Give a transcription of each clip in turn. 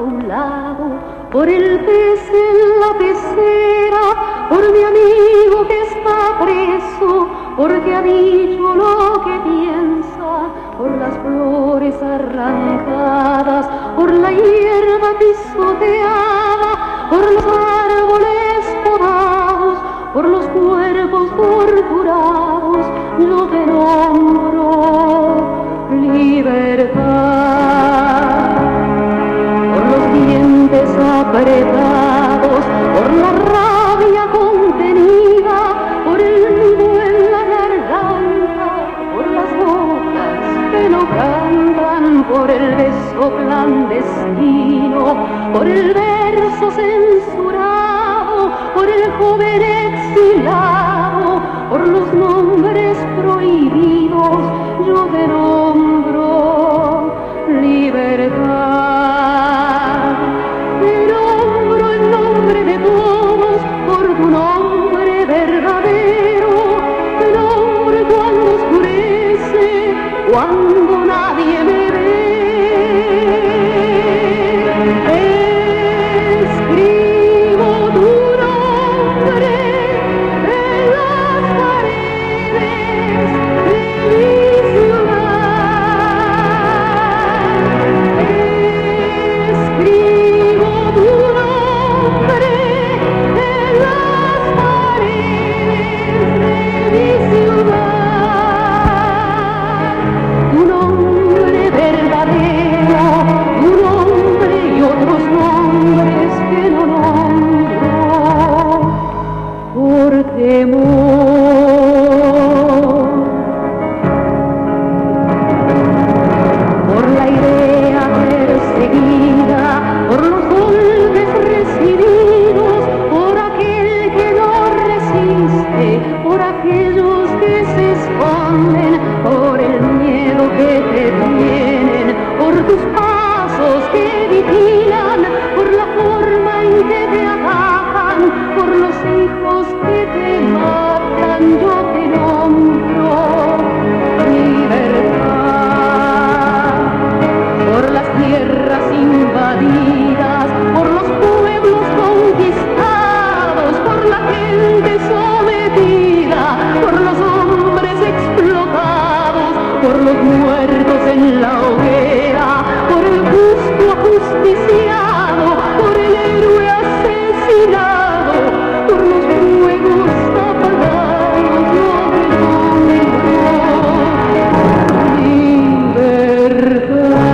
un lado, por el pez en la pecera, por mi amigo que está preso, porque ha dicho lo que piensa, por las flores arrancadas, por la hierba pisoteada, por los árboles podados, por los cuerpos torturados, yo te nombro libertad. Por los dientes apretados, por la rabia contenida, por el nudo en la garganta, por las bocas que no cantan, por el beso clandestino, por el verso censurado, por el joven exilado, por los nombres prohibidos, yo te nombro libertad. Te nombro en nombre de todos, por tu nombre verdadero, te nombro cuando oscurece, cuando nadie me ve. Escribo tu nombre en las paredes de mi ciudad. Escribo tu nombre en las paredes de mi ciudad. Tu nombre verdadero, tu nombre y otros nombres que no nombro por temor. Por la idea perseguida, por los golpes recibidos, por aquel que no resiste, por aquellos que se esconden, por el miedo que te tienen, por tus pasos que vigilan, por la forma en que te atacan, por los hijos que te matan, yo te nombro libertad. Por las tierras invadidas, por los pueblos conquistados, por la gente sometida, por los hombres explotados, por los muertos en la hoguera, por el justo ajusticiado, por el héroe asesinado, por los fuegos apagados, yo te nombro libertad.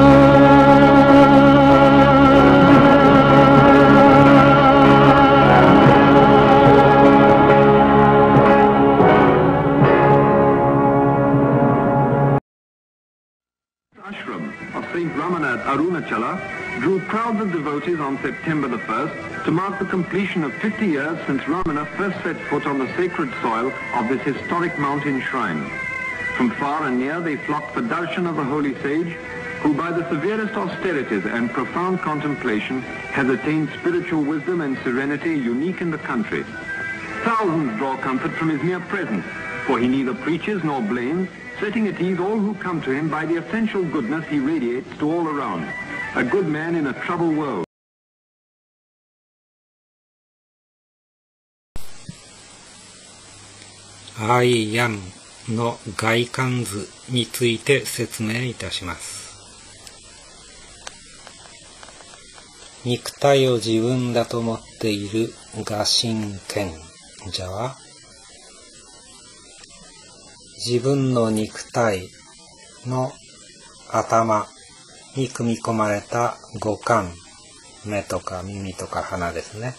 Ashram of St. Ramana at Arunachala drew crowds of devotees on September the 1st to mark the completion of 50 years since Ramana first set foot on the sacred soil of this historic mountain shrine. From far and near they flocked for darshan of the holy sage, who by the severest austerities and profound contemplation has attained spiritual wisdom and serenity unique in the country. Thousands draw comfort from his mere presence, for he neither preaches nor blames, setting at ease all who come to him by the essential goodness he radiates to all around. A good man in a troubled world. アイアムの外観図について説明いたします。肉体を自分だと思っている我神賢者は、自分の肉体の頭に組み込まれた五感、目とか耳とか鼻ですね。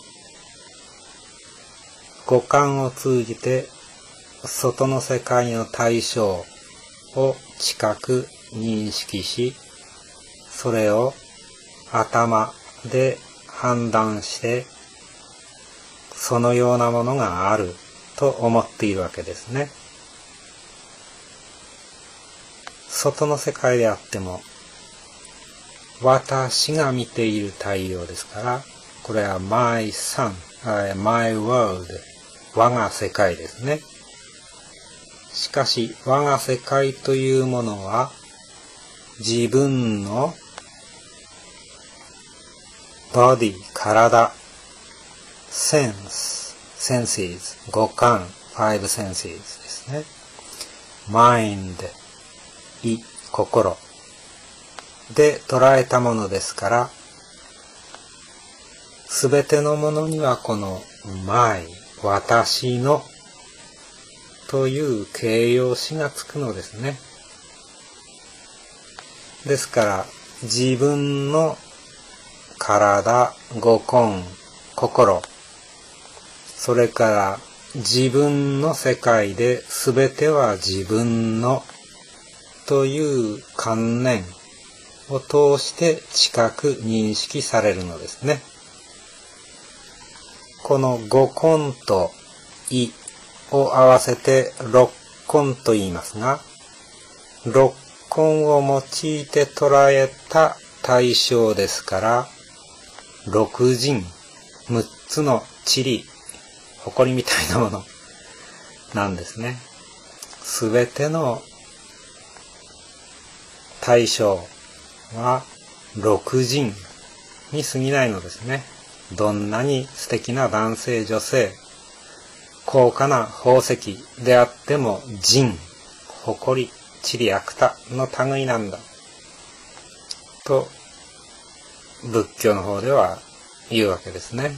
五感を通じて外の世界の対象を近く認識し、それを頭で判断して、そのようなものがあると思っているわけですね。外の世界であっても、私が見ている太陽ですから、これは my sun、my world、我が世界ですね。しかし、我が世界というものは、自分の body 体 senses 五感 five senses ですね。mind 意心で捉えたものですから、すべてのものにはこの my 私のという形容詞がつくのですね。ですから自分の体、五感、心、それから自分の世界で全ては自分のという観念を通して近く認識されるのですね。この五根と意を合わせて六根と言いますが、六根を用いて捉えた対象ですから、六塵、六つの塵、埃みたいなものなんですね。すべての対象は六塵に過ぎないのですね。どんなに素敵な男性女性、高価な宝石であっても塵、埃、塵芥の類なんだと仏教の方では言うわけですね。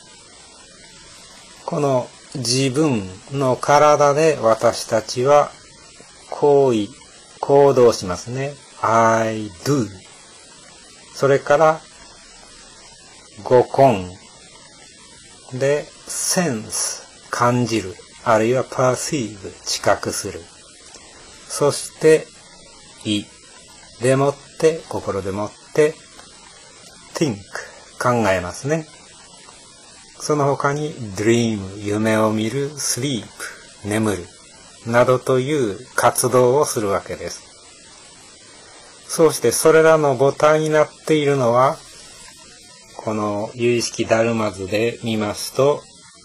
この自分の体で私たちは行動しますね。I do。それから五根で sense 感じる、あるいは perceive 知覚する。そして意でもって心でもって think 考えますね。その他に dream 夢を見る、sleep 眠るなどという活動をするわけです。そうしてそれらの母体になっているのは、この有意識ダルマ図で見ますと、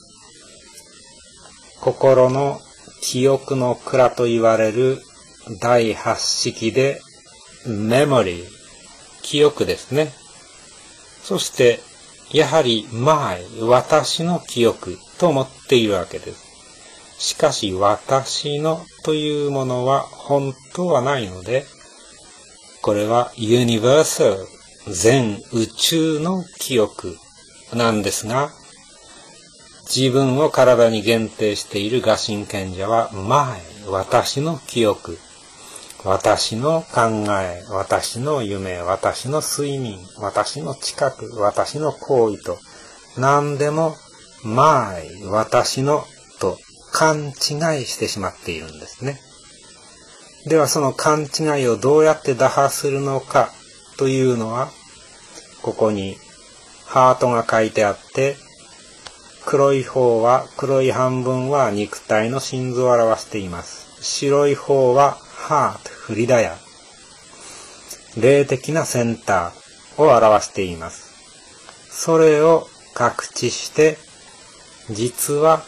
心の記憶の蔵と言われる第八式でメモリー、記憶ですね。そしてやはりmy、私の記憶と思っているわけです。しかし私のというものは本当はないので、これはユニバーサル、全宇宙の記憶なんですが、自分を体に限定している我神賢者は my、私の記憶、私の考え、私の夢、私の睡眠、私の知覚、私の行為と何でも my、私のと勘違いしてしまっているんですね。ではその勘違いをどうやって打破するのかというのは、ここにハートが書いてあって、黒い半分は肉体の心臓を表しています。白い方はハート、フリダヤ、霊的なセンターを表しています。それを覚知して、実は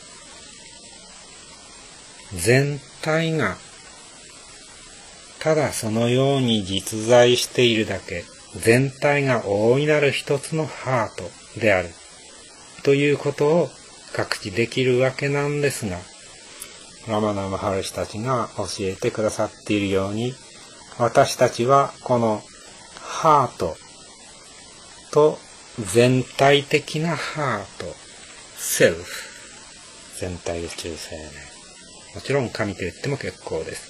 全体がただそのように実在しているだけ、全体が大いなる一つのハートであるということを覚知できるわけなんですが、ラマナ・マハルシたちが教えてくださっているように、私たちはこのハートと全体的なハート、セルフ、全体宇宙生命、もちろん神と言っても結構です。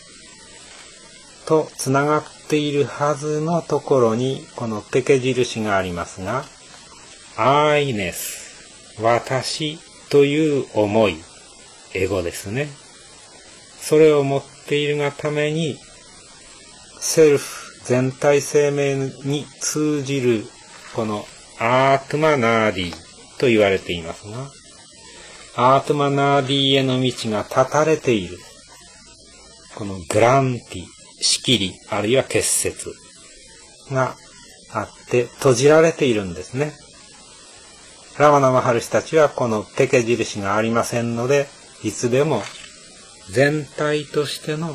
とつながっているはずのところにこのペケ印がありますが、アイネス、私という思い、エゴですね。それを持っているがために、セルフ、全体生命に通じるこのアートマナーディと言われていますが、アートマナーディへの道が断たれている。このグランティ、仕切り、あるいは結節があって閉じられているんですね。ラマナ・マハルシたちはこのペケ印がありませんので、いつでも全体としての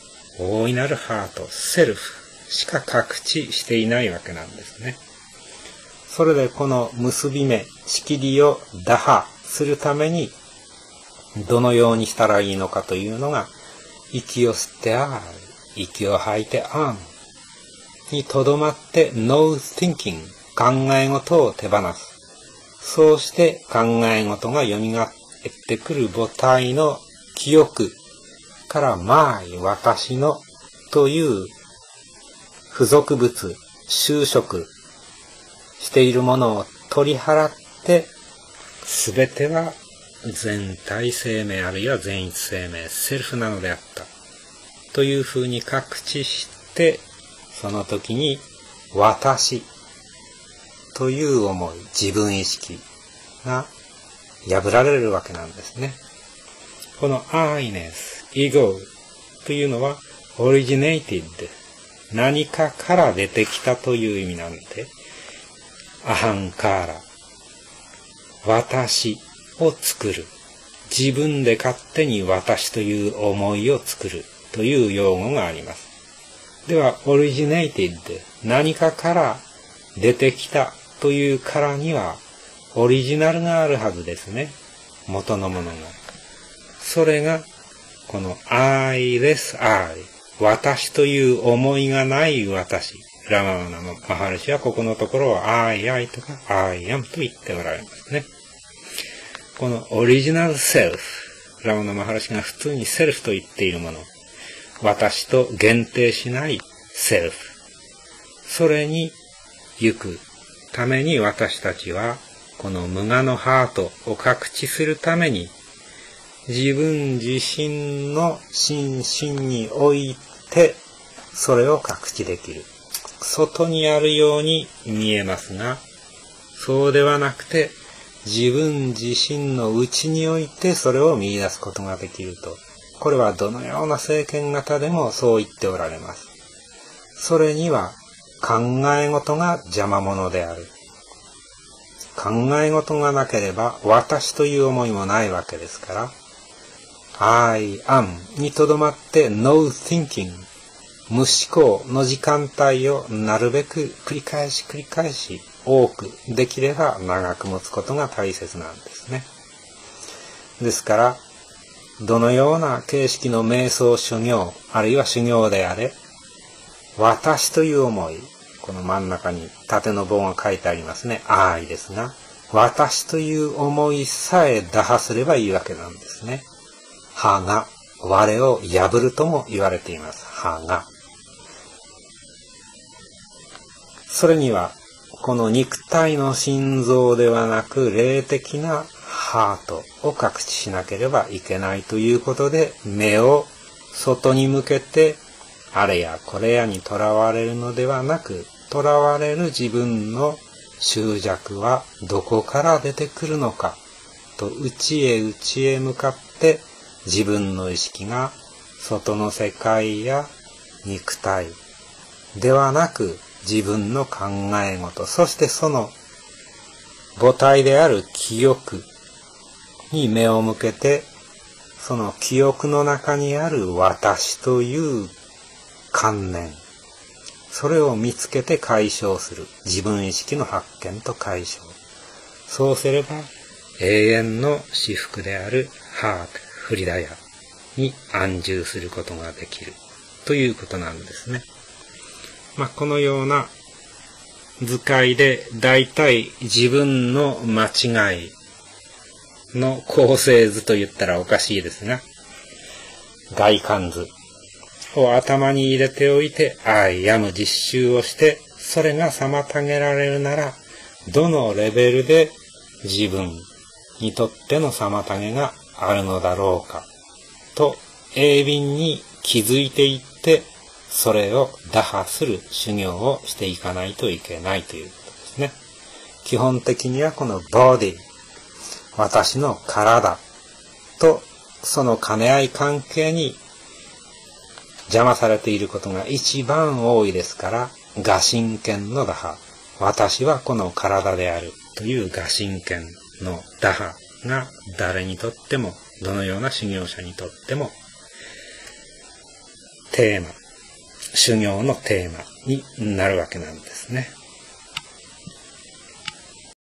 大いなるハート、セルフしか覚知していないわけなんですね。 それでこの結び目、仕切りを打破するために、どのようにしたらいいのかというのが、息を吸って息を吐いてにとどまって no thinking、考え事を手放す。そうして考え事が蘇ってくる母体の記憶から、私のという付属物、修飾しているものを取り払って、すべては全体生命あるいは全一生命、セルフなのであった。というふうに確知して、その時に私という思い、自分意識が破られるわけなんですね。この I-ness、ego というのは originated、何かから出てきたという意味なんで、アハンカーラ、私を作る。自分で勝手に私という思いを作るという用語があります。では、originated、何かから出てきたというからには、オリジナルがあるはずですね。元のものが。それが、この I-less I、私という思いがない私。ラマーナのマハルシはここのところを I とか I am と言っておられますね。このオリジナルセルフ、ラマーナマハルシが普通にセルフと言っているもの、私と限定しないセルフ、それに行くために私たちはこの無我のハートを覚知するために自分自身の心身においてそれを覚知できる。外にあるように見えますが、そうではなくて自分自身の内においてそれを見出すことができると。これはどのような政権型でもそう言っておられます。それには考え事が邪魔者である。考え事がなければ私という思いもないわけですから、I am にとどまって no thinking、無思考の時間帯をなるべく繰り返し多くできれば長く持つことが大切なんですね。ですから、どのような形式の瞑想修行、あるいは修行であれ、私という思い、この真ん中に縦の棒が書いてありますね。Iですが、私という思いさえ打破すればいいわけなんですね。歯が我を破るとも言われています。歯が。それには、この肉体の心臓ではなく、霊的なハートを覚知しなければいけないということで、目を外に向けて、あれやこれやにとらわれるのではなく、とらわれる自分の執着はどこから出てくるのか、と内へ向かって自分の意識が外の世界や肉体ではなく、自分の考え事、そしてその母体である記憶に目を向けて、その記憶の中にある私という観念、それを見つけて解消する。自分意識の発見と解消。そうすれば永遠の至福であるハート、フリダヤに安住することができるということなんですね。このような図解でだいたい自分の間違いの構成図と言ったらおかしいですが、外観図を頭に入れておいて、I am 実習をして、それが妨げられるなら、どのレベルで自分にとっての妨げがあるのだろうか、と鋭敏に気づいていって、それを打破する修行をしていかないといけないということですね。基本的にはこのボディ、私の体とその兼ね合い関係に邪魔されていることが一番多いですから、我心権の打破、私はこの体であるという我心権の打破が誰にとっても、どのような修行者にとってもテーマ、修行のテーマになるわけなんですね。